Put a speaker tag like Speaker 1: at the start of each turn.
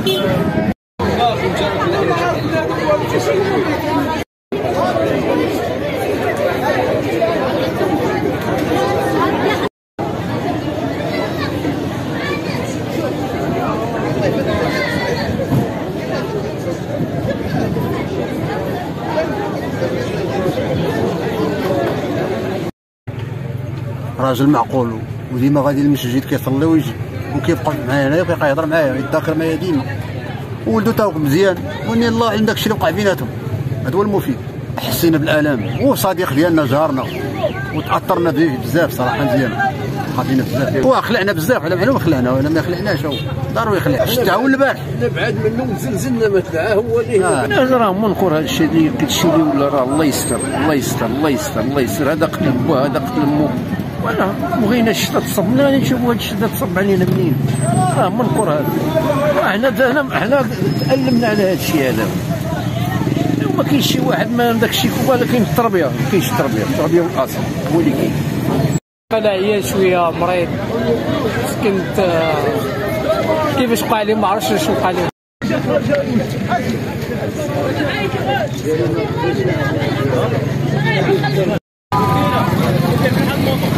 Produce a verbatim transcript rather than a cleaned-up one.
Speaker 1: راجل معقول وديما غادي للمسجد كيصلي ويجي وكيبقى معايا هنايا وكيبقى يهضر معايا يتذاكر معايا ديما، وولدو تا هو مزيان، واني الله عندك الشيء اللي وقع بيناتهم هذا هو المفيد. حسينا بالالام، هو صديق ديالنا جارنا وتاثرنا به بزاف صراحه، مزيان خاطينا بزاف، وخلعنا بزاف على معلوم خلعنا ولا ما خلعناش، هو ضروري يخلع. شتا هو البارح
Speaker 2: نبعد منه وزلزلنا مثلا هو اللي
Speaker 1: انا
Speaker 2: راه منكر هذا الشيء اللي كتشي لي ولا راه الله يستر الله يستر الله يستر الله يستر. هذا قتل بو هذا قتل مو، وانا بغينا الشتا تصبنا نشوفوا هذا الشتا تصب علينا منين، راه منكر هذا. حنا حنا تألمنا على هذا الشيء هذا. ما كاينش شي واحد ما داك الشيء كوبا، كاين التربيه ما كاينش التربيه، التربيه والاصل هو اللي كاين.
Speaker 3: انا عيان شويه مريض كنت كيفاش وقع لي ما عرفتش اش وقع لي.